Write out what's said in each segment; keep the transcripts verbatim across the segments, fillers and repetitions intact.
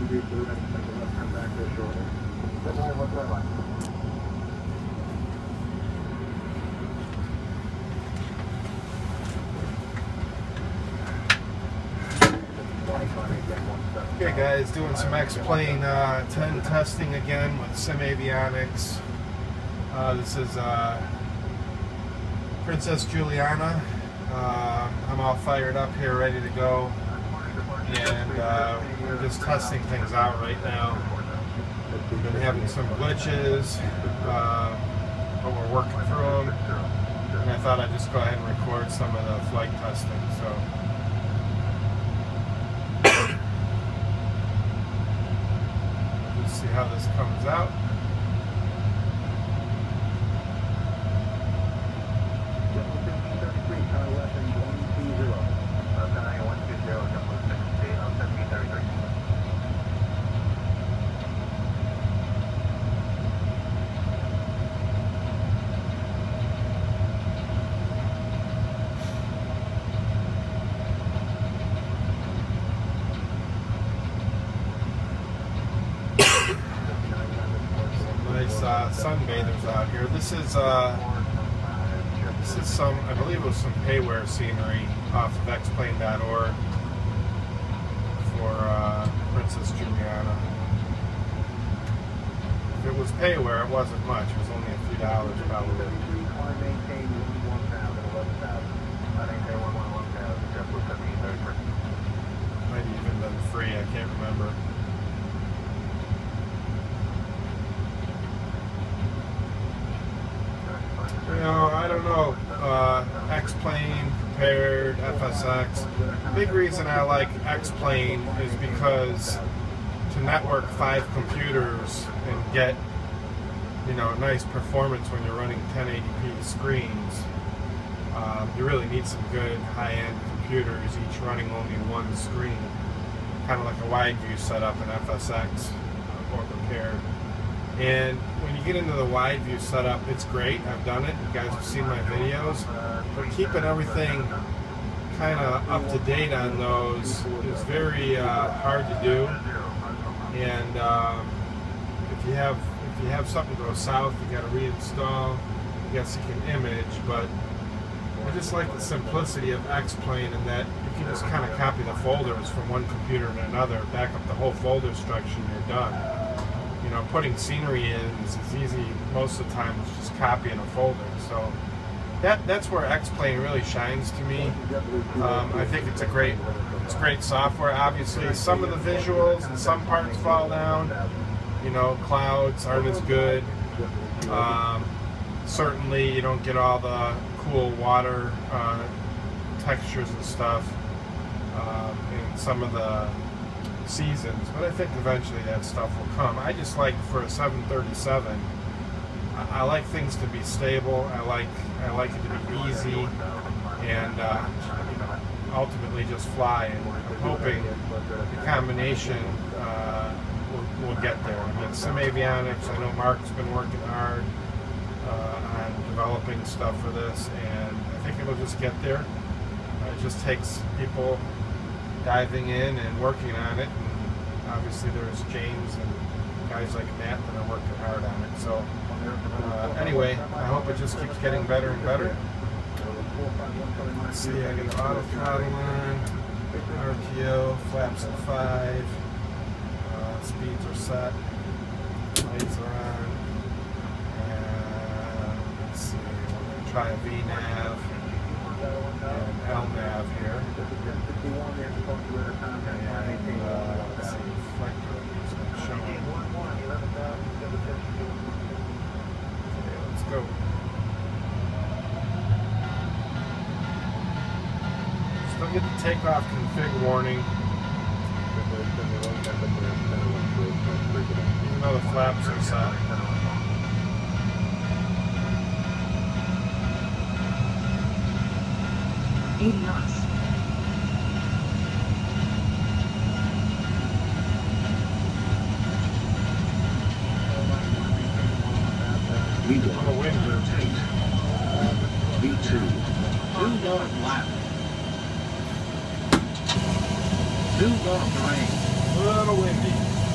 Okay guys, doing some X-Plane uh, ten testing again with Sim Avionics. Uh, this is uh, Princess Juliana. Uh, I'm all fired up here, ready to go. And uh, we're just testing things out right now. We've been having some glitches, uh, but we're working through them. And I thought I'd just go ahead and record some of the flight testing. So. See how this comes out. Uh, sunbathers out here. This is uh, this is some, I believe it was some payware scenery off of X Plane dot org for uh, Princess Juliana. If it was payware, it wasn't much. It was only a few dollars probably. Might have even been free. I can't remember. You know, I don't know, uh, X-Plane compared, F S X. The big reason I like X-Plane is because to network five computers and get, you know, nice performance when you're running ten eighty p screens, um, you really need some good high-end computers, each running only one screen. Kind of like a wide view setup in F S X uh, or compared. And when you get into the wide view setup, it's great. I've done it. You guys have seen my videos. But keeping everything kind of up to date on those is very uh, hard to do. And um, if you have if you have something go south, you got to reinstall. I guess you can image, but I just like the simplicity of X-Plane in that you can just kind of copy the folders from one computer to another, back up the whole folder structure, and you're done. You know, putting scenery in is as easy most of the time as just copying a folder. So that that's where X-Plane really shines to me. Um, I think it's a great it's great software. Obviously, some of the visuals and some parts fall down. You know, clouds aren't as good. Um, certainly, you don't get all the cool water uh, textures and stuff uh, in some of the seasons, but I think eventually that stuff will come. I just like, for a seven thirty-seven, I, I like things to be stable. I like I like it to be easy and uh, ultimately just fly. And I'm hoping the combination uh, will, will get there. I mean, Sim Avionics, I know Mark's been working hard uh, on developing stuff for this, and I think it'll just get there. Uh, it just takes people diving in and working on it, and obviously there's James and guys like Matt that are working hard on it. So uh, anyway, I hope it just keeps getting better and better. Let's see, I got the auto throttle on, R T O, flaps at five, uh, speeds are set, lights are on, and let's see, we're going to try a V nav. And L nav here. And uh, let's see, reflector is not showing. Okay, let's go. Still get the takeoff config warning. Even though the flaps are set. eighty knots. V one, rotate. V two, do not lap. Do not drain. A little windy.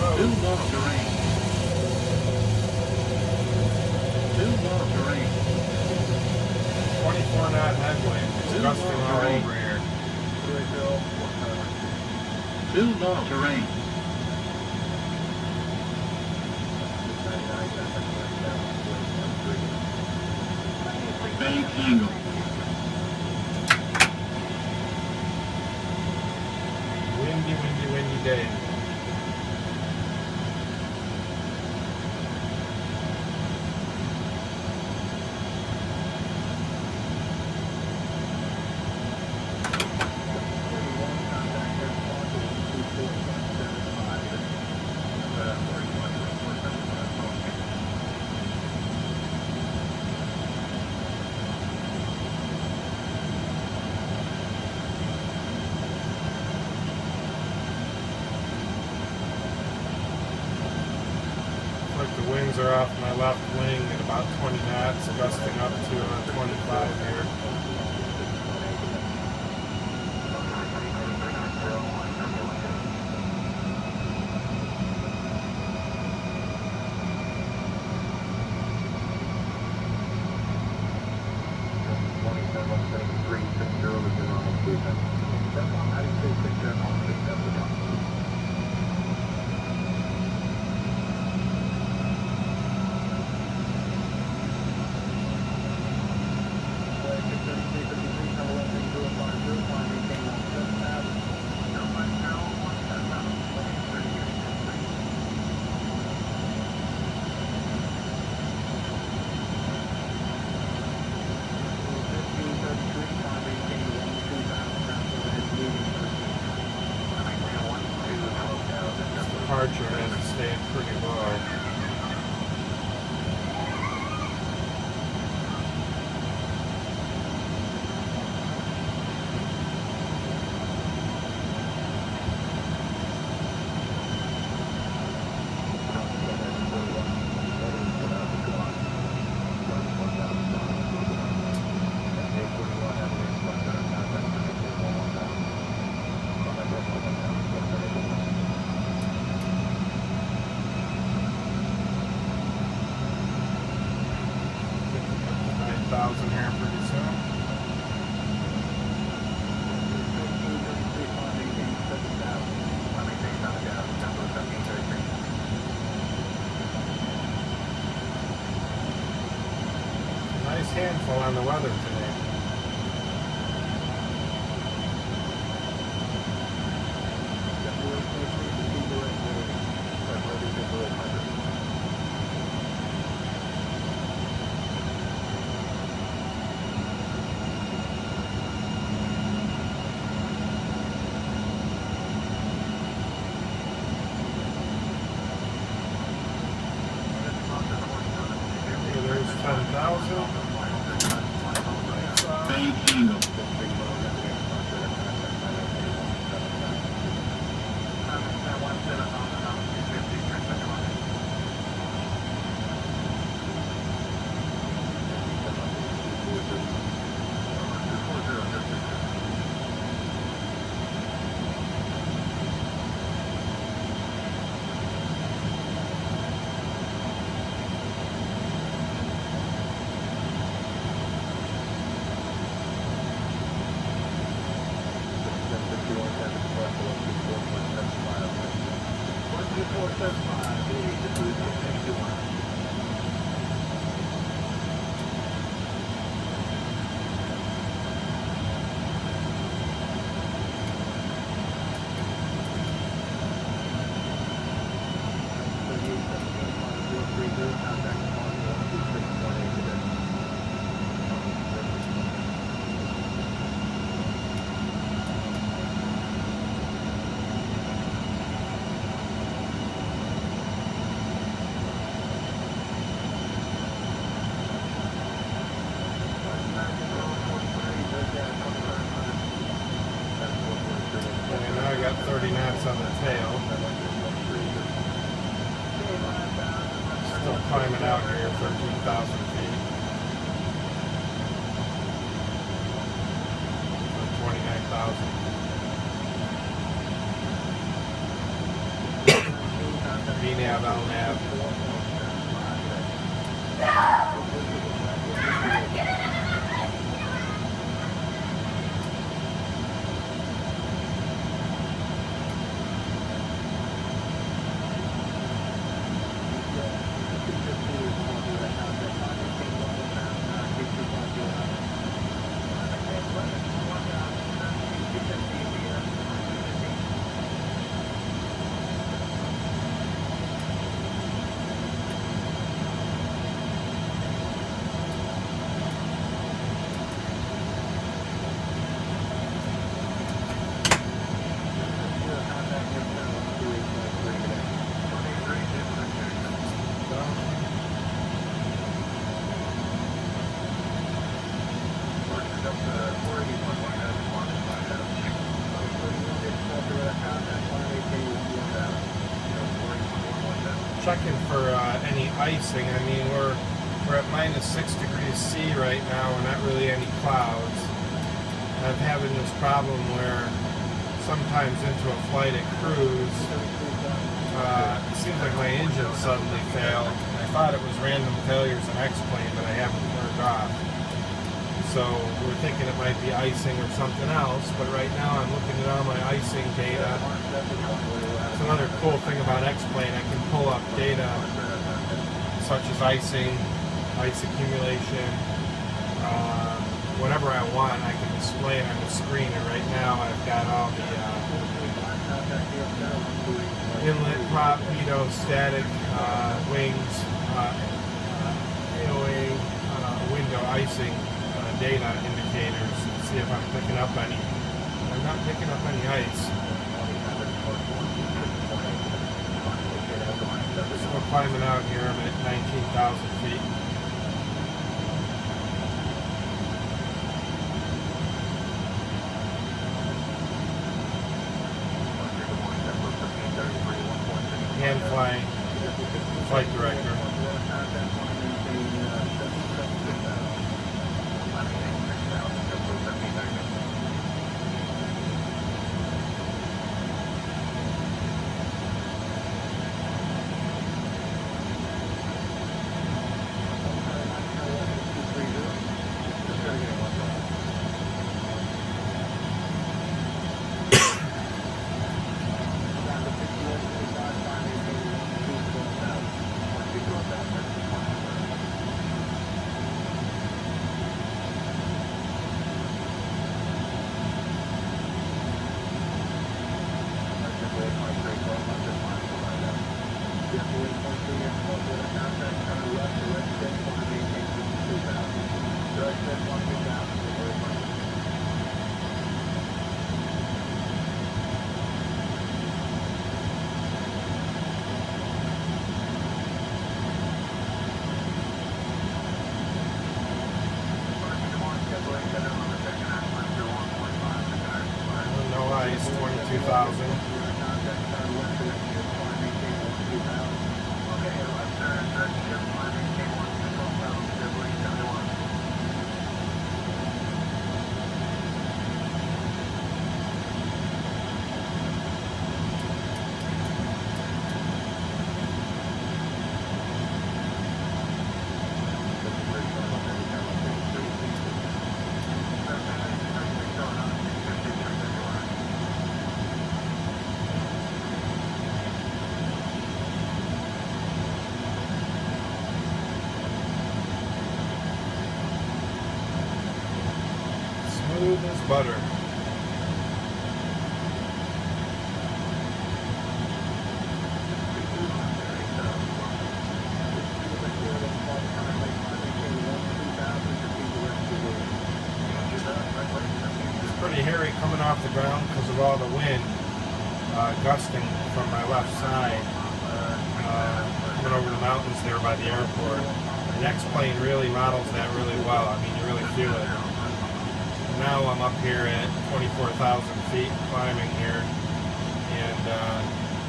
Due north to rain. Due north to rain. twenty-four knot headwind. It's Due gusting north to all rain. over here. Due north to rain. Bank angle. Windy, windy, windy day. The winds are off my left wing at about twenty knots, gusting up to uh, twenty-five here. Departure has stayed pretty low. Thousand here pretty soon. Nice handful on the weather today. ten thousand. Bank angle. thirty knots on the tail. Still climbing out here, thirteen thousand feet. twenty-nine thousand. nav, L nav. Checking for uh, any icing. I mean, we're we're at minus six degrees C right now, and not really any clouds. I'm having this problem where sometimes into a flight at cruise, uh, it seems like my engine suddenly failed. I thought it was random failures in X-Plane, but I haven't turned off. So we're thinking it might be icing or something else, but right now I'm looking at all my icing data. It's another cool thing about X-Plane, I can pull up data such as icing, ice accumulation, uh, whatever I want, I can display it on the screen, and right now I've got all the uh, inlet, prop, pitot, static, uh, wings, uh, uh, A O A, uh, window icing uh, data indicators. Let's see if I'm picking up any. I'm not picking up any ice. Still climbing out here. I'm at nineteen thousand feet. Hand flying, flight director. twenty-two thousand. Smooth as butter. It's pretty hairy coming off the ground because of all the wind uh, gusting from my left side, uh, coming over the mountains there by the airport. The X-Plane really models that really well. I mean, you really feel it. Now I'm up here at twenty-four thousand feet climbing here, and uh,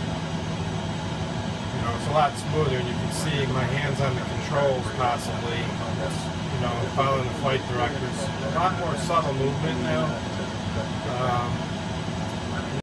you know, it's a lot smoother, and you can see my hands on the controls possibly, you know, following the flight directors. A lot more subtle movement now. Um,